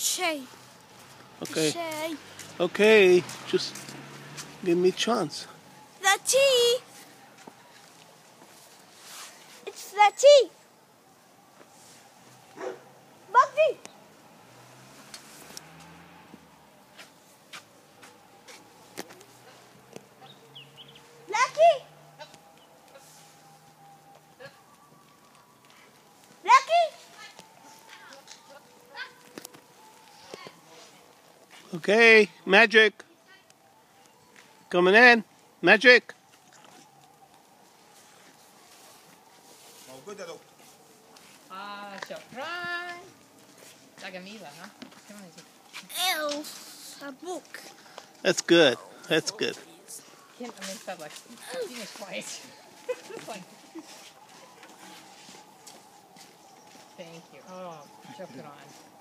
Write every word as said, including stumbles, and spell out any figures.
Shay. Okay. Shay. Okay. Just give me a chance. The tea. It's the tea. Buffy. Blackie. Blackie. Okay. Magic. Coming in. Magic. Ah, surprise! Like a Mila, huh? Come on, Ew. A book. That's good. That's good. can't I messed up like finish twice. Like, thank you. Oh, choke it on.